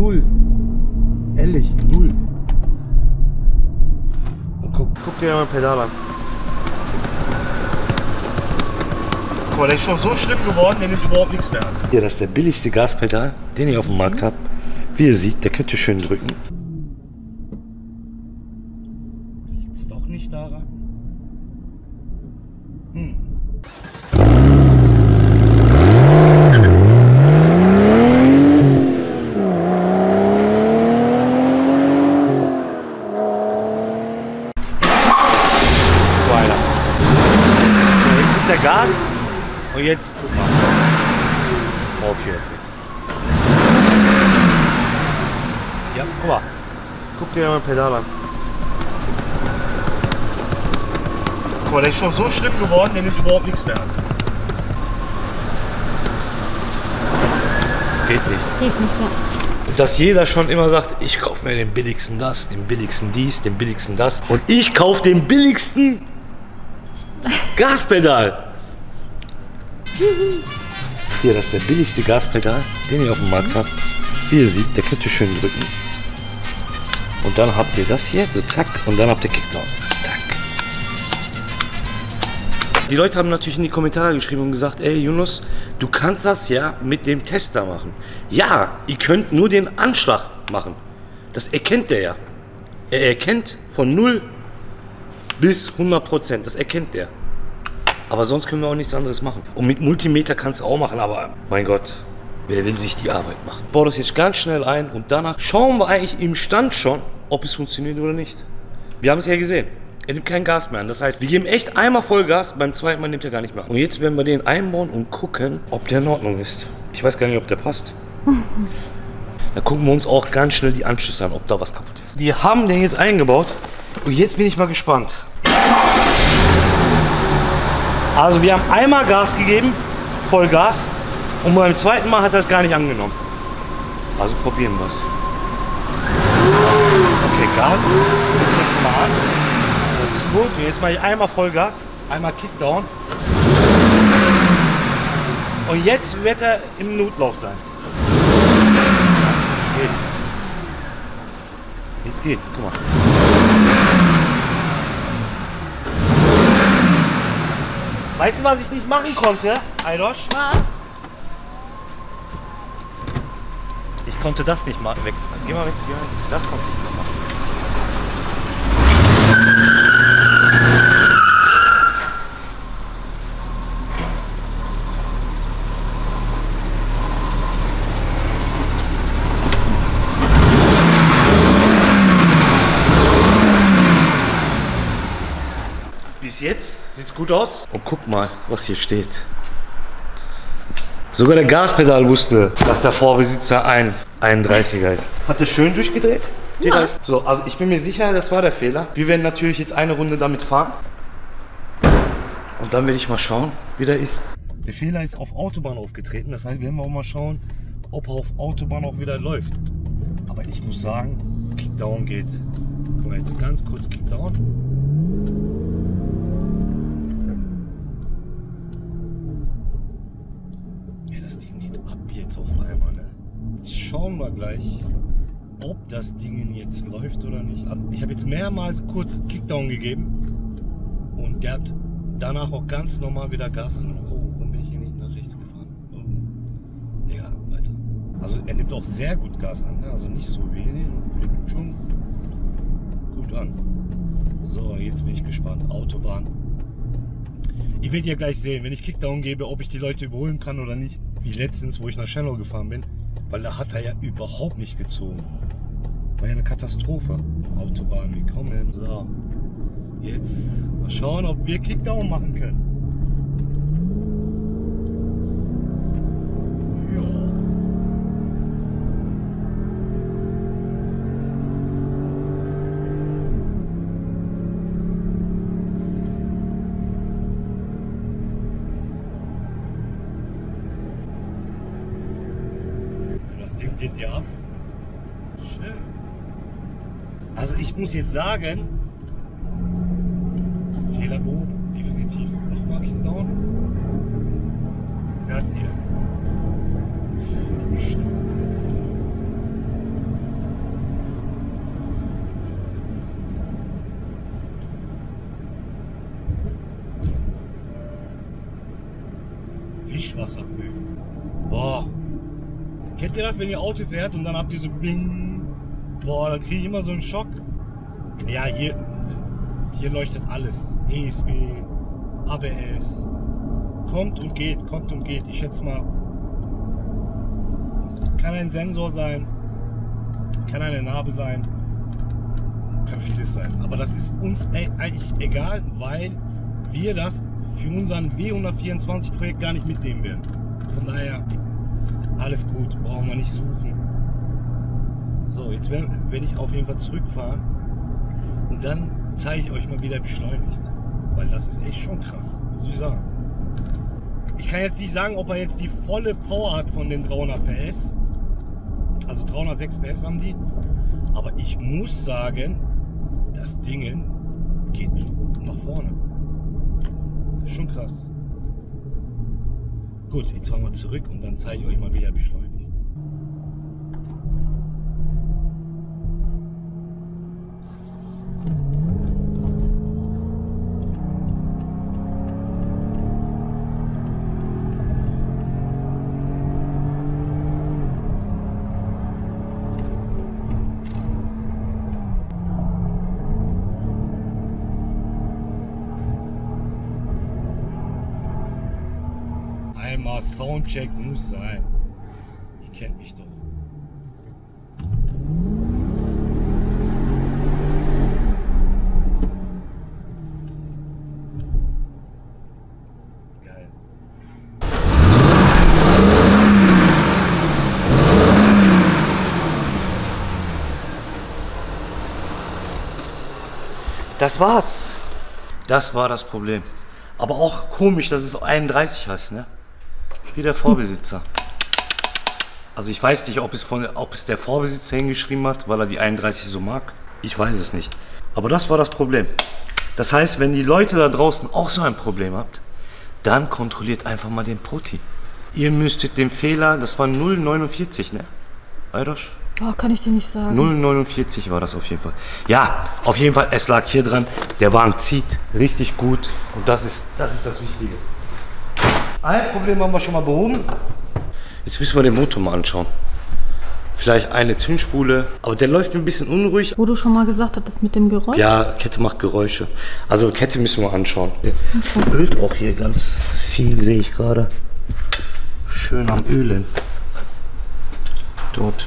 null. Ehrlich, null. Und guck dir mal Pedal an. Guck mal, der ist schon so schlimm geworden, der nimmt überhaupt nichts mehr an. Hier, das ist der billigste Gaspedal, den ich auf dem Markt habe. Wie ihr seht, der könnt ihr schön drücken. Liegt es doch nicht daran? Der Gas und jetzt guck mal. V4-Effekt. Ja, guck mal. Guck dir mal Pedal an. Guck mal, der ist schon so schlimm geworden, der nimmt überhaupt nichts mehr an. Geht nicht. Geht nicht, ja. Dass jeder schon immer sagt, ich kaufe mir den billigsten das, den billigsten dies, den billigsten das. Und ich kaufe den billigsten Gaspedal. Hier, das ist der billigste Gaspedal, den ich auf dem Markt habe. Wie ihr seht, der könnt ihr schön drücken. Und dann habt ihr das hier, so zack, und dann habt ihr Kickdown. Zack. Die Leute haben natürlich in die Kommentare geschrieben und gesagt, ey Yunus, du kannst das ja mit dem Tester machen. Ja, ihr könnt nur den Anschlag machen. Das erkennt der ja. Er erkennt von 0 bis 100%, das erkennt der. Aber sonst können wir auch nichts anderes machen. Und mit Multimeter kannst du auch machen, aber mein Gott, wer will sich die Arbeit machen? Ich baue das jetzt ganz schnell ein und danach schauen wir eigentlich im Stand schon, ob es funktioniert oder nicht. Wir haben es ja gesehen. Er nimmt kein Gas mehr an. Das heißt, wir geben echt einmal Vollgas, beim zweiten Mal nimmt er gar nicht mehr an. Und jetzt werden wir den einbauen und gucken, ob der in Ordnung ist. Ich weiß gar nicht, ob der passt. Da gucken wir uns auch ganz schnell die Anschlüsse an, ob da was kaputt ist. Wir haben den jetzt eingebaut und jetzt bin ich mal gespannt. Also wir haben einmal Gas gegeben, Vollgas, und beim zweiten Mal hat er es gar nicht angenommen. Also probieren wir es. Okay, Gas, gucken wir schon mal an. Das ist gut. Und jetzt mache ich einmal Vollgas, einmal Kickdown. Und jetzt wird er im Notlauf sein. Geht. Jetzt geht's, guck mal. Weißt du, was ich nicht machen konnte, Aydosch? Was? Ich konnte das nicht machen. Weg. Geh mal weg, geh mal weg. Das konnte ich nicht machen. Bis jetzt sieht's gut aus. Und guck mal, was hier steht. Sogar der Gaspedal wusste, dass der Vorbesitzer ein 31er ist. Hat er schön durchgedreht? Ja. So, also ich bin mir sicher, das war der Fehler. Wir werden natürlich jetzt eine Runde damit fahren. Und dann werde ich mal schauen, wie der ist. Der Fehler ist auf Autobahn aufgetreten. Das heißt, wir werden auch mal schauen, ob er auf Autobahn auch wieder läuft. Aber ich muss sagen, Kickdown geht. Guck mal, jetzt ganz kurz Kickdown. Das Ding geht ab jetzt auf einmal, ne? Jetzt schauen wir gleich, ob das Ding jetzt läuft oder nicht. Ich habe jetzt mehrmals kurz Kickdown gegeben und der hat danach auch ganz normal wieder Gas angenommen. Oh, warum bin ich hier nicht nach rechts gefahren? Oh. Ja, weiter. Also er nimmt auch sehr gut Gas an, ne? Also nicht so wenig, er nimmt schon gut an. So, jetzt bin ich gespannt. Autobahn. Ihr werdet ja gleich sehen, wenn ich Kickdown gebe, ob ich die Leute überholen kann oder nicht. Wie letztens, wo ich nach Schenau gefahren bin, weil da hat er ja überhaupt nicht gezogen. War ja eine Katastrophe. Autobahn, wir kommen. So, jetzt mal schauen, ob wir Kickdown machen können. Geht ja ab. Schön. Also ich muss jetzt sagen, Fehler behoben, definitiv. Nochmal Kickdown. Hört ihr? Frischwasseröfen. Boah. Kennt ihr das, wenn ihr Auto fährt und dann habt ihr so Bing? Boah, da kriege ich immer so einen Schock. Ja, hier leuchtet alles. ESP, ABS. Kommt und geht, kommt und geht. Ich schätze mal, kann ein Sensor sein, kann eine Narbe sein, kann vieles sein. Aber das ist uns eigentlich egal, weil wir das für unseren W124-Projekt gar nicht mitnehmen werden. Von daher, alles gut, brauchen wir nicht suchen. So, jetzt werde ich auf jeden Fall zurückfahren und dann zeige ich euch mal, wie der beschleunigt. Weil das ist echt schon krass, muss ich sagen. Ich kann jetzt nicht sagen, ob er jetzt die volle Power hat von den 300 PS. Also 306 PS haben die. Aber ich muss sagen, das Ding geht nach vorne. Das ist schon krass. Gut, jetzt fahren wir zurück und dann zeige ich euch mal, wie er beschleunigt. Einmal Soundcheck muss sein. Ihr kennt mich doch. Geil. Das war's. Das war das Problem. Aber auch komisch, dass es 31 heißt, ne? Wie der Vorbesitzer. Also ich weiß nicht, ob es der Vorbesitzer hingeschrieben hat, weil er die 31 so mag. Ich weiß es nicht. Aber das war das Problem. Das heißt, wenn die Leute da draußen auch so ein Problem habt, dann kontrolliert einfach mal den Proti. Ihr müsstet den Fehler, das war 0,49, ne? Eidosch? Oh, kann ich dir nicht sagen. 0,49 war das auf jeden Fall. Ja, auf jeden Fall, es lag hier dran. Der Wagen zieht richtig gut und das ist das Wichtige. Ein Problem haben wir schon mal behoben. Jetzt müssen wir den Motor mal anschauen. Vielleicht eine Zündspule, aber der läuft ein bisschen unruhig. Wo du schon mal gesagt hattest mit dem Geräusch? Ja, Kette macht Geräusche. Also Kette müssen wir anschauen. Okay. Ölt auch hier ganz viel, sehe ich gerade. Schön am Ölen. Dort.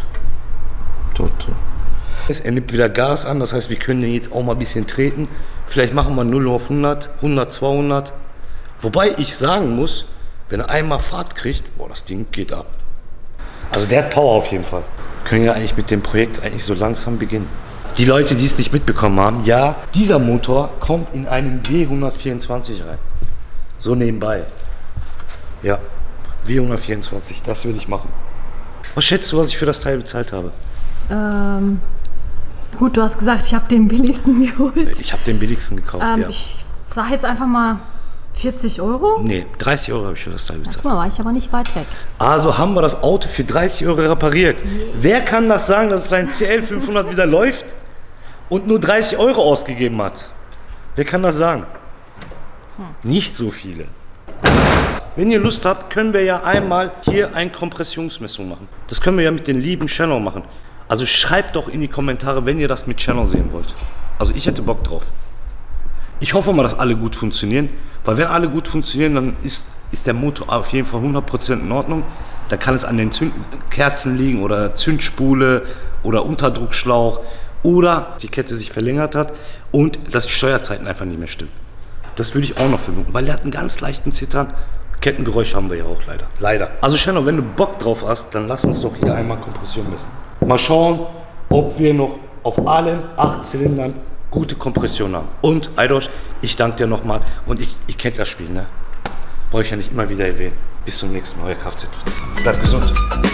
Er nimmt wieder Gas an, das heißt, wir können den jetzt auch mal ein bisschen treten. Vielleicht machen wir 0 auf 100, 100, 200. Wobei ich sagen muss, wenn er einmal Fahrt kriegt, boah, das Ding geht ab. Also der hat Power auf jeden Fall. Wir können ja eigentlich mit dem Projekt eigentlich so langsam beginnen. Die Leute, die es nicht mitbekommen haben, ja, dieser Motor kommt in einem W124 rein. So nebenbei. Ja, W124, das will ich machen. Was schätzt du, was ich für das Teil bezahlt habe? Gut, du hast gesagt, ich habe den billigsten geholt. Ich habe den billigsten gekauft, ja. Ich sage jetzt einfach mal 40 Euro? Nee, 30 Euro habe ich für das Teil bezahlt. Guck mal, war ich aber nicht weit weg. Also haben wir das Auto für 30 Euro repariert. Nee. Wer kann das sagen, dass sein CL 500 wieder läuft und nur 30 Euro ausgegeben hat? Wer kann das sagen? Nicht so viele. Wenn ihr Lust habt, können wir ja einmal hier eine Kompressionsmessung machen. Das können wir ja mit den lieben Channel machen. Also schreibt doch in die Kommentare, wenn ihr das mit Channel sehen wollt. Also ich hätte Bock drauf. Ich hoffe mal, dass alle gut funktionieren, weil wenn alle gut funktionieren, dann ist der Motor auf jeden Fall 100% in Ordnung. Dann kann es an den Kerzen liegen oder Zündspule oder Unterdruckschlauch oder die Kette sich verlängert hat und dass die Steuerzeiten einfach nicht mehr stimmen. Das würde ich auch noch vermuten, weil der hat einen ganz leichten Zittern. Kettengeräusch haben wir ja auch leider. Also Channel, wenn du Bock drauf hast, dann lass uns doch hier einmal Kompression messen. Mal schauen, ob wir noch auf allen 8 Zylindern gute Kompression haben. Und Eidosch, ich danke dir nochmal. Und ich kennt das Spiel, ne? Brauche ich ja nicht immer wieder erwähnen. Bis zum nächsten Mal, euer Kfz. Bleibt gesund.